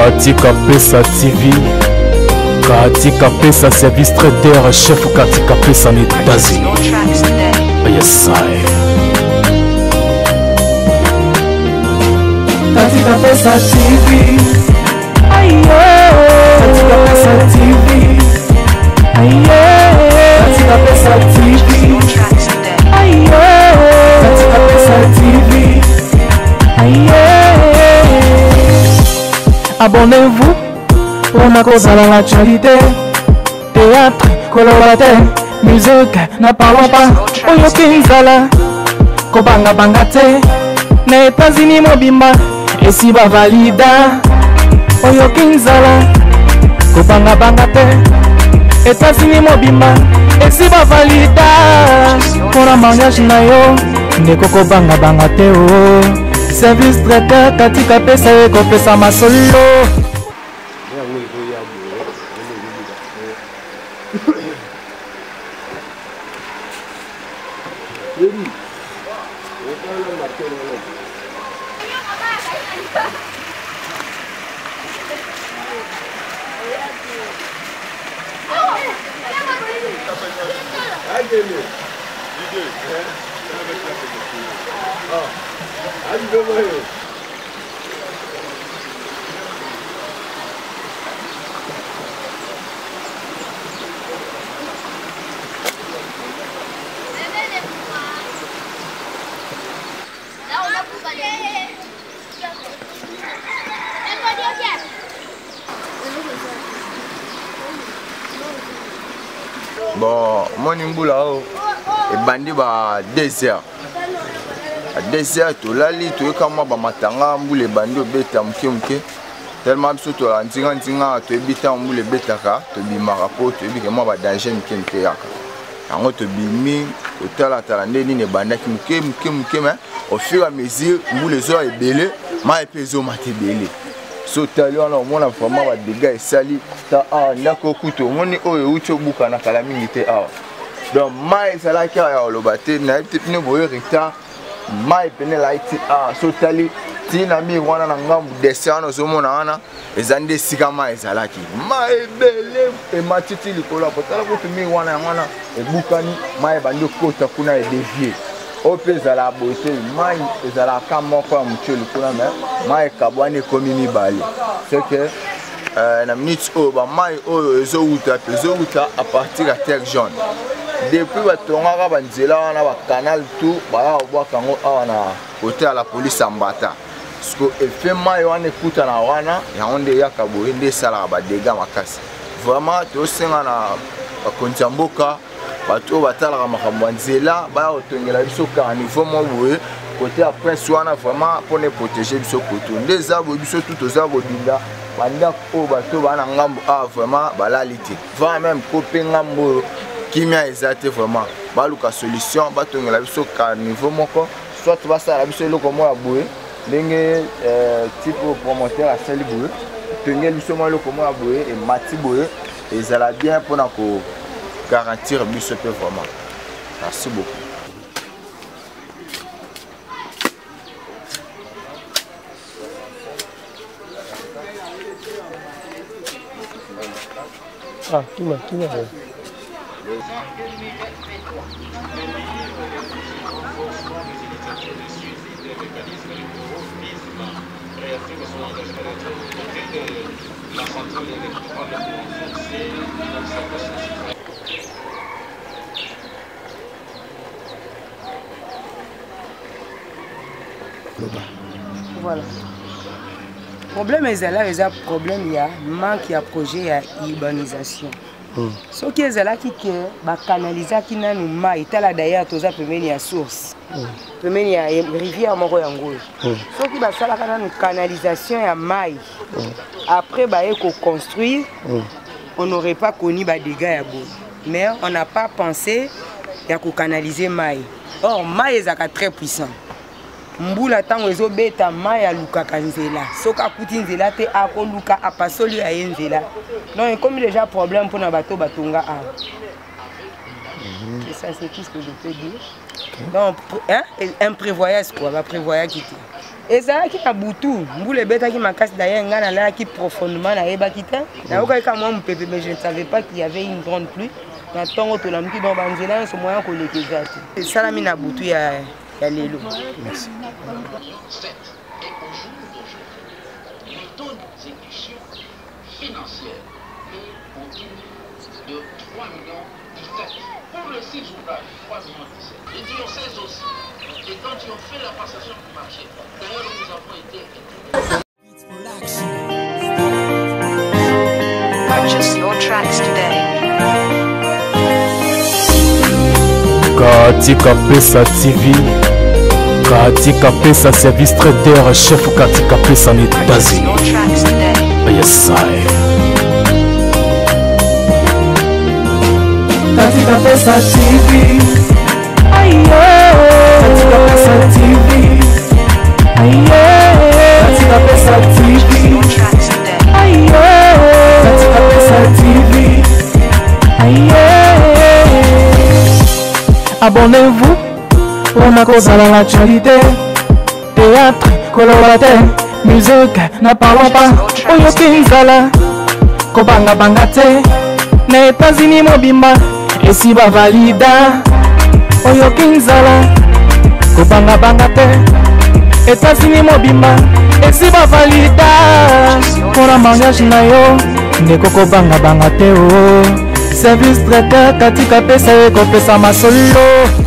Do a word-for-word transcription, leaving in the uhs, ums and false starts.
Katika Pesa T V, Katika Pesa Service Trader, chef Katika Pesa en États-Unis. Yes, I. Katika Pesa T V, ayo. Katika Pesa T V, ayo. Katika Pesa T V, ayo. Katika Pesa T V, ayo. Abonnez-vous, on a causé dans l'actualité. Théâtre, colorataire, musique, n'en parlons pas. Oyo Kinzala, Kobanga Bangate, na États-Unis Mobimba, et si ba valida. Oyo Kinzala, Kobanga Bangate, États-Unis Mobimba, et si ba valida. Pour la mariage na yo, ndeko Kobanga Bangate oh. Service traiter Katika Pesa eko pesa masolo. Bon, mon imboula et bandi ba désert. Désert to lali to kama ba matanga mbule bandi obeta mke mke. Tellement biso to la nzinga nzinga to ebita mbule betaka to bimaka po to ebike mo ba danger mke mke yaka. Yango to bimi to tala tala ndeni ne banda ki mke mke mke mais au fur et à mesure mbule zo ebele ma epezo matebele. So tali wana omona vraiment ba dégâts esali ta a ndako kuto ngoni oyo ucho buka na kala mingi te a. Donc mai sala ki ya olobate na petite ne boye retard mai pene la iti a so tali ti na mi wana na ngambu desano zo mona wana ezande sika mai sala ki mai bele e matiti likolo potala ko mi wana wana e bukani mai bando kota kuna e dévier. Opeza la beauté, mai ezala kama kwa mcheli kuna mais mai kabwane komi mibali. C'est que euh na minute o ba mai o ezo uta ezo uta à partir à terre jaune. Depuis ba tonga ba nzela wana ba canal tout ba ba kango awana côté à la police ambata. Parce que effet mai wana kuta na wana ya onde ya kabo ende sala ba dégâts makasi. Vraiment to senga na ba konjamboka bato batala makambo nzela ba otongela biso ka niveau mo boye côté après soana vraiment pour ne protéger biso koto ndeza bo biso tout ozabo dinda banda ko bato bana ngambo a vraiment balalite va même kope ngambo kimia ezate vraiment baluka solution batongela biso ka niveau moko soit basala biso loko mo ya boye ndenge euh type promoteur a sali boye tongela biso mo loko mo ya boye et mati boye ezala bien pour na ko garantir ce peu vraiment. Merci beaucoup. Ah, qui m'a, qui m'a fait. Voilà. Problème est là, il y a problème, il y a manque de projet, il y a urbanisation. Ce qui est là, qui est canalisé, qui n'a nous maille, il y a d'ailleurs tous les à source. Il y a une rivière Moro Yangoul. Ce qui est là, nous canalisation et maille. Après, il faut construire. On n'aurait pas connu des dégâts. Mais on n'a pas pensé qu'il faut canaliser maille. Or, maille est très puissant. Mbula tango ezo beta maya luka kanzela soka kuti nzela te ako luka apasoli ya nzela donc comme déjà problème pour na bato batonga a et ça c'est tout ce que je peux dire. Donc hein imprévoyance quoi va prévoyance quitter ezalaki na butu mbula ebetaki makasi d'ailleurs ngai nalalaki profondément nayebaki te nayokaki ka mwa mopepe mais je ne savais pas qu'il y avait une grande pluie na ntongo tolamuki donc banzela nyonso moya koleka eza te esalami na butu ya lelo. Merci. Le taux d'exécution financière est continu de trois millions dix-sept. Pour les six ouvrages, trois millions dix-sept. Le diocèse aussi. Et quand ils ont fait la passation du marché, d'ailleurs nous avons été Purchase your tracks today. Katika Pesa T V, Katika Pesa service traiteur chef Katika Pesa en États-Unis. Your tracks today. Yes, I. Katika Pesa T V, aye. Katika Pesa T V, aye. Katika Pesa T V, Your tracks today. aye. Katika Pesa T V, aye. Abonnez-vous, on a causé l'actualité. Théâtre, colorateur, musique, n'a parlons pas. Oyo kinzala, kobanga banga te. Na États-Unis mobimba, esi ba valida. Oyo kinzala, kobanga banga te. États-Unis mobimba, esi ba valida. Pona mariage na yo, ndeko kobanga banga te o. Service traiteur Katika Pesa eko pesa masolo.